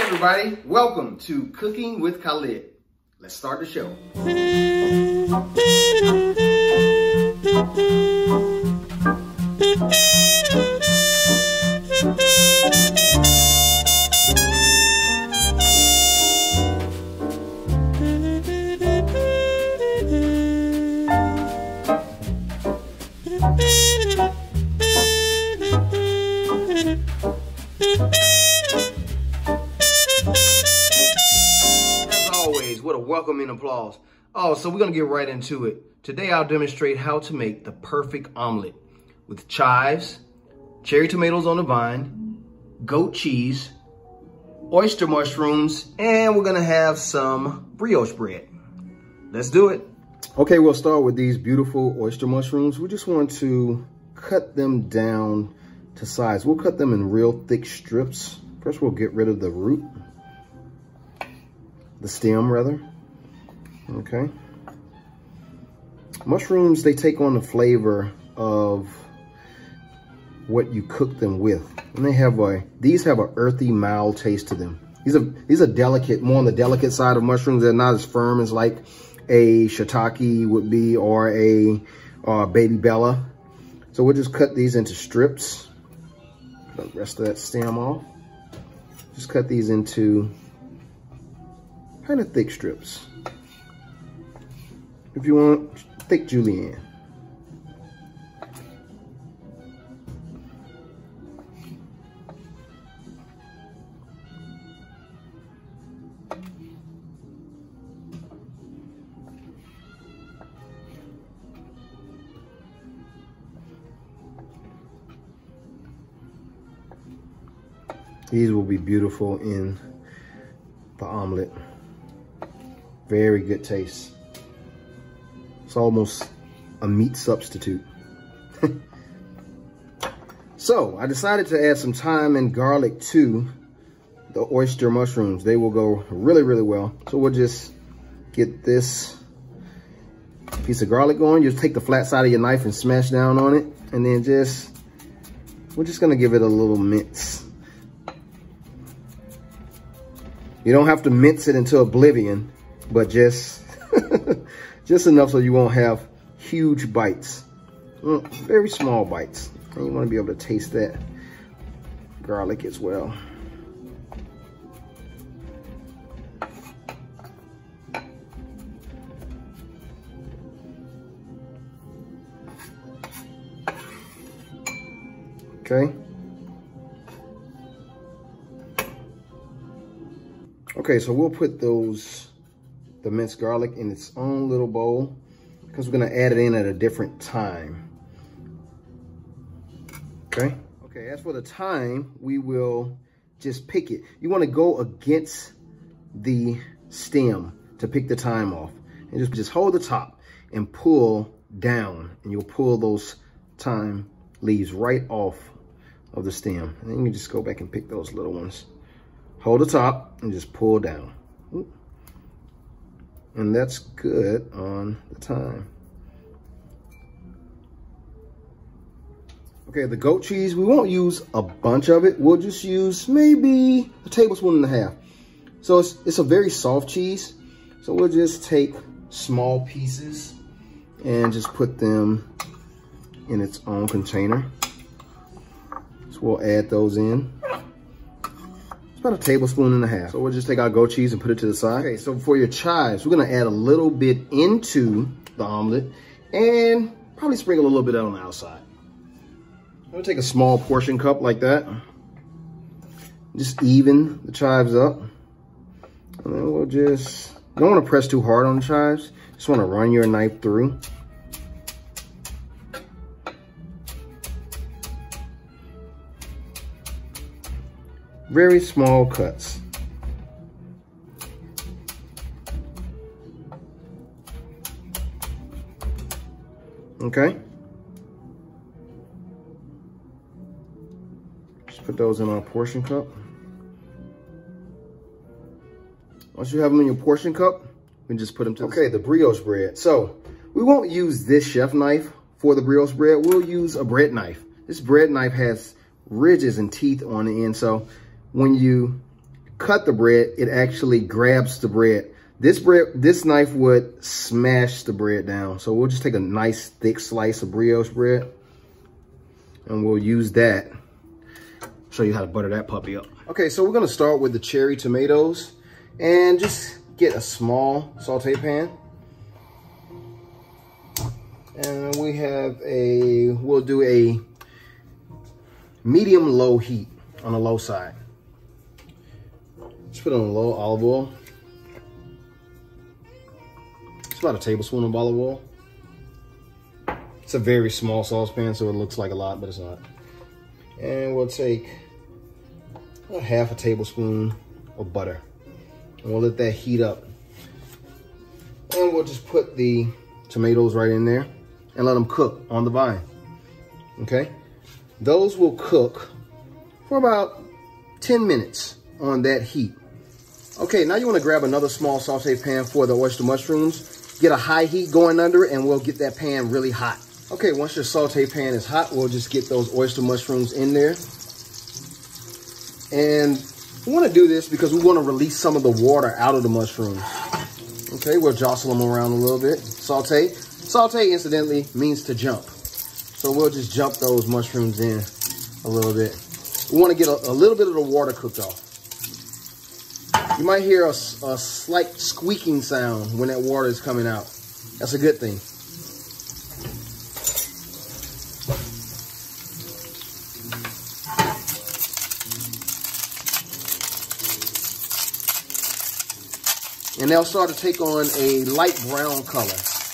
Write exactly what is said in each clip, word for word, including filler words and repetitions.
everybody, welcome to Cooking with Khalid. Let's start the show. What a welcoming applause. Oh, so we're gonna get right into it. Today I'll demonstrate how to make the perfect omelet with chives, cherry tomatoes on the vine, goat cheese, oyster mushrooms, and we're gonna have some brioche bread. Let's do it. Okay, we'll start with these beautiful oyster mushrooms. We just want to cut them down to size. We'll cut them in real thick strips. First, we'll get rid of the root. The stem rather. Okay. Mushrooms, they take on the flavor of what you cook them with. And they have a, these have an earthy, mild taste to them. These are, these are delicate, more on the delicate side of mushrooms. They're not as firm as like a shiitake would be or a uh, baby bella. So we'll just cut these into strips. Cut the rest of that stem off. Just cut these into kind of thick strips. If you want thick julienne. These will be beautiful in the omelet. Very good taste. It's almost a meat substitute. So I decided to add some thyme and garlic to the oyster mushrooms. They will go really, really well. So we'll just get this piece of garlic going. You just take the flat side of your knife and smash down on it. And then just, we're just gonna give it a little mince. You don't have to mince it into oblivion, but just just enough so you won't have huge bites. Mm, very small bites. And you want to be able to taste that garlic as well. Okay. Okay, so we'll put those the minced garlic in its own little bowl because we're gonna add it in at a different time. Okay. Okay, as for the thyme, we will just pick it. You wanna go against the stem to pick the thyme off. And just, just hold the top and pull down and you'll pull those thyme leaves right off of the stem. And then you just go back and pick those little ones. Hold the top and just pull down. Oop. And that's good on the thyme. Okay, the goat cheese, we won't use a bunch of it. We'll just use maybe a tablespoon and a half. So it's, it's a very soft cheese. So we'll just take small pieces and just put them in its own container. So we'll add those in. About a tablespoon and a half. So we'll just take our goat cheese and put it to the side. Okay, so for your chives, we're gonna add a little bit into the omelet and probably sprinkle a little bit on the outside. I'm gonna take a small portion cup like that. Just even the chives up. And then we'll just, you don't wanna press too hard on the chives. Just wanna run your knife through. Very small cuts. Okay. Just put those in our portion cup. Once you have them in your portion cup, we can just put them to okay, the brioche bread. So we won't use this chef knife for the brioche bread. We'll use a bread knife. This bread knife has ridges and teeth on the end. So when you cut the bread, it actually grabs the bread. This bread, this knife would smash the bread down. So we'll just take a nice thick slice of brioche bread and we'll use that. Show you how to butter that puppy up. Okay, so we're gonna start with the cherry tomatoes and just get a small saute pan. And we have a, we'll do a medium low heat on the low side. Just put on a little olive oil. It's about a tablespoon of olive oil. It's a very small saucepan, so it looks like a lot, but it's not. And we'll take a half a tablespoon of butter. And we'll let that heat up. And we'll just put the tomatoes right in there and let them cook on the vine, okay? Those will cook for about ten minutes on that heat. Okay, now you wanna grab another small saute pan for the oyster mushrooms, get a high heat going under it, and we'll get that pan really hot. Okay, once your saute pan is hot, we'll just get those oyster mushrooms in there. And we wanna do this because we wanna release some of the water out of the mushrooms. Okay, we'll jostle them around a little bit, saute. Saute, incidentally, means to jump. So we'll just jump those mushrooms in a little bit. We want to get a, a little bit of the water cooked off. You might hear a, a slight squeaking sound when that water is coming out. That's a good thing. And they'll start to take on a light brown color.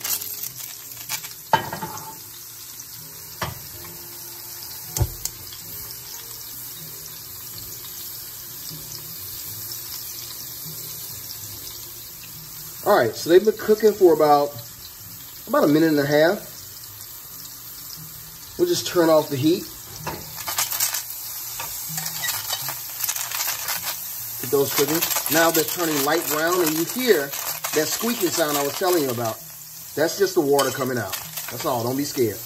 All right, so they've been cooking for about, about a minute and a half. We'll just turn off the heat. Get those cooking. Now they're turning light brown, and you hear that squeaking sound I was telling you about. That's just the water coming out. That's all, don't be scared.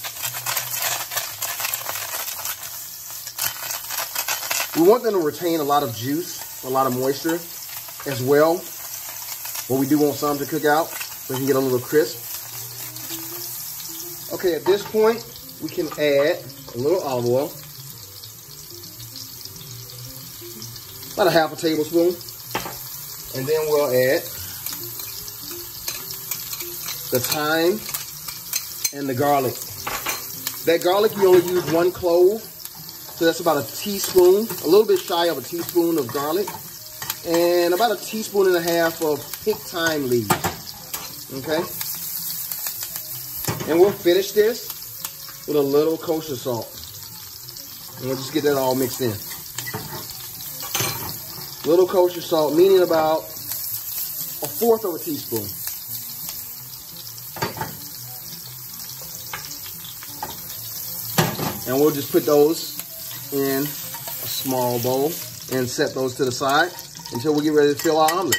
We want them to retain a lot of juice, a lot of moisture as well. But we do want some to cook out so we can get a little crisp. Okay, at this point, we can add a little olive oil. About a half a tablespoon. And then we'll add the thyme and the garlic. That garlic, you only use one clove. So that's about a teaspoon, a little bit shy of a teaspoon of garlic. And about a teaspoon and a half of pink thyme leaves, okay? And we'll finish this with a little kosher salt. And we'll just get that all mixed in. Little kosher salt, meaning about a fourth of a teaspoon. And we'll just put those in a small bowl and set those to the side until we get ready to fill our omelet.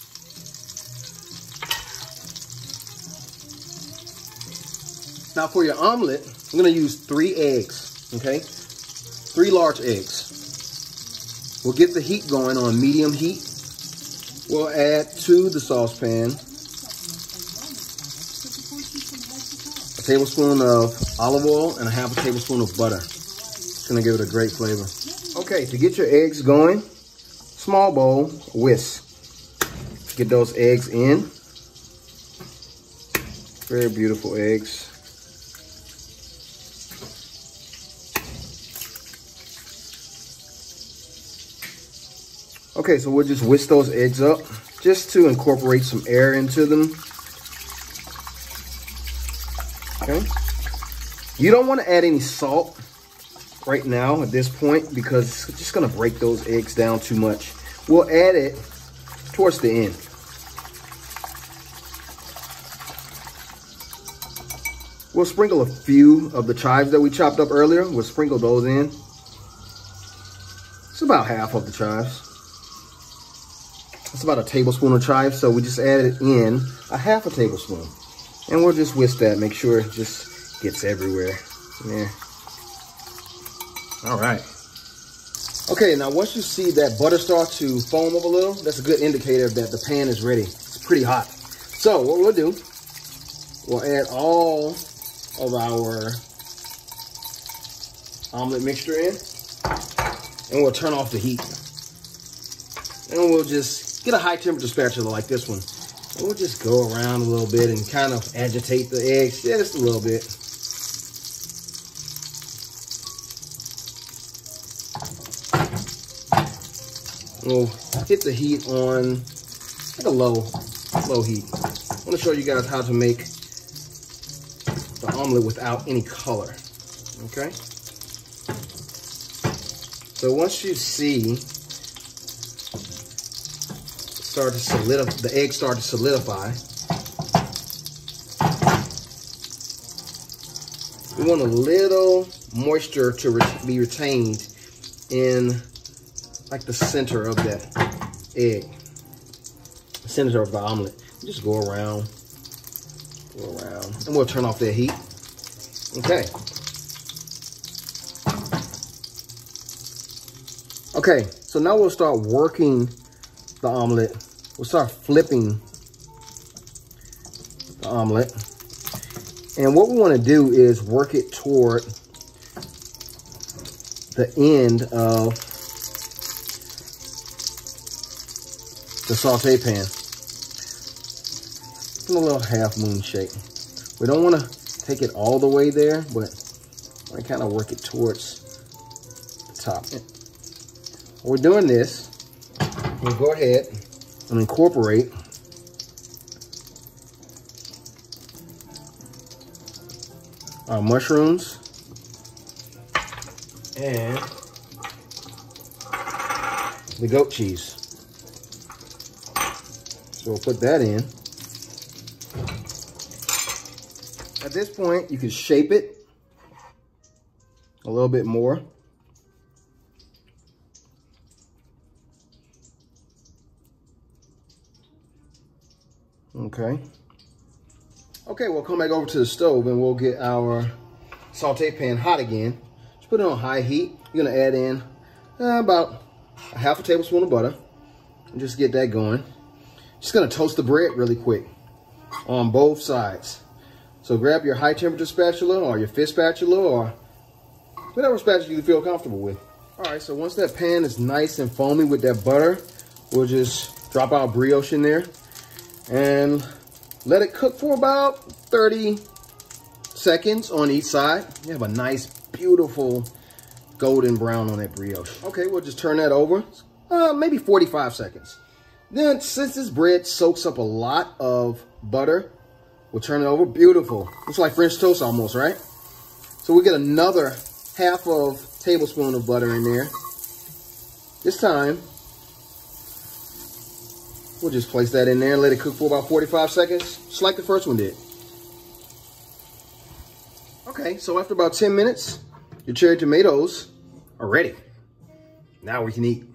Now for your omelet, I'm gonna use three eggs, okay? Three large eggs. We'll get the heat going on medium heat. We'll add to the saucepan a tablespoon of olive oil and a half a tablespoon of butter. It's gonna give it a great flavor. Okay, to get your eggs going, small bowl, whisk. Get those eggs in. Very beautiful eggs. Okay, so we'll just whisk those eggs up just to incorporate some air into them. Okay. You don't want to add any salt right now at this point because it's just going to break those eggs down too much. We'll add it towards the end. We'll sprinkle a few of the chives that we chopped up earlier. We'll sprinkle those in. It's about half of the chives. It's about a tablespoon of chives, so we just added in a half a tablespoon. And we'll just whisk that, make sure it just gets everywhere. Yeah. All right. Okay, now once you see that butter start to foam up a little, that's a good indicator that the pan is ready. It's pretty hot. So what we'll do, we'll add all of our omelet mixture in, and we'll turn off the heat. And we'll just get a high temperature spatula like this one. And we'll just go around a little bit and kind of agitate the eggs just a little bit. We'll hit the heat on like a low, low heat. I want to show you guys how to make the omelet without any color, okay? So once you see start to solidify, the eggs start to solidify, we want a little moisture to re be retained in like the center of that egg, the center of the omelet. Just go around, go around, and we'll turn off that heat. Okay. Okay, so now we'll start working the omelet. We'll start flipping the omelet. And what we want to do is work it toward the end of the saute pan. In a little half moon shape. We don't want to take it all the way there, but I kind of work it towards the top. While we're doing this, we'll go ahead and incorporate our mushrooms and the goat cheese. So we'll put that in. At this point, you can shape it a little bit more. Okay. Okay, we'll come back over to the stove and we'll get our saute pan hot again. Just put it on high heat. You're gonna add in uh, about a half a tablespoon of butter and just get that going. Just gonna toast the bread really quick on both sides. So grab your high temperature spatula or your fish spatula or whatever spatula you feel comfortable with. All right, so once that pan is nice and foamy with that butter, we'll just drop our brioche in there and let it cook for about thirty seconds on each side. You have a nice, beautiful golden brown on that brioche. Okay, we'll just turn that over, uh, maybe forty-five seconds. Then, since this bread soaks up a lot of butter, we'll turn it over. Beautiful. Looks like French toast almost, right? So we'll get another half of tablespoon of butter in there. This time, we'll just place that in there and let it cook for about forty-five seconds, just like the first one did. Okay, so after about ten minutes, your cherry tomatoes are ready. Now we can eat.